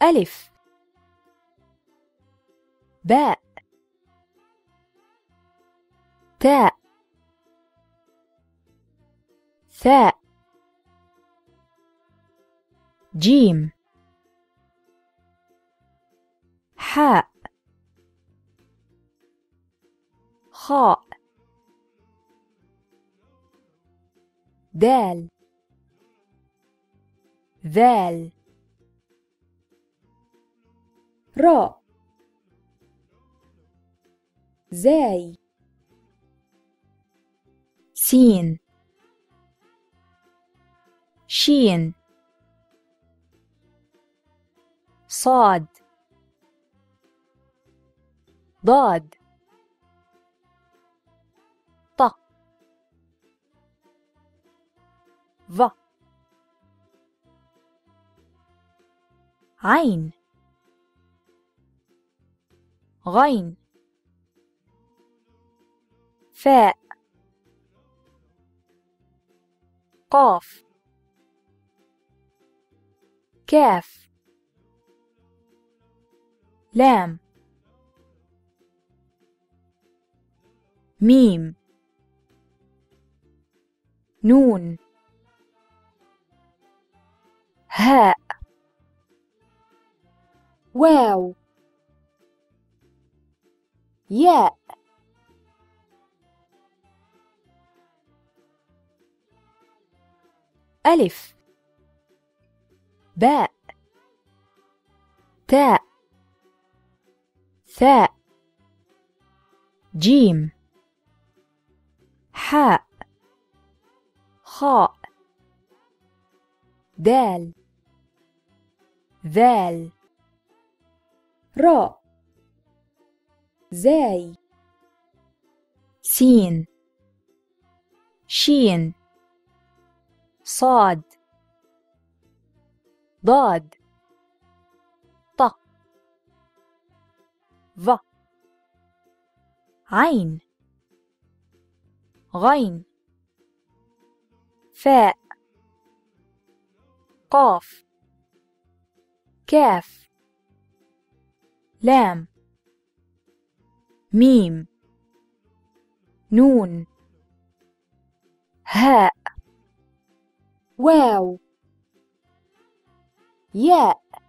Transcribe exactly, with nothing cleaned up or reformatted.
ألف باء تاء ثاء جيم حاء خاء دال ذال راء زاي سين شين صاد ضاد ط ظ عين غين فاء قاف كاف لام ميم نون هاء واو ياء ألف باء تاء ثاء جيم حاء خاء دال ذال راء زاي سين شين صاد ضاد ط ظ عين غين فاء قاف كاف لام ميم نون هاء واو ياء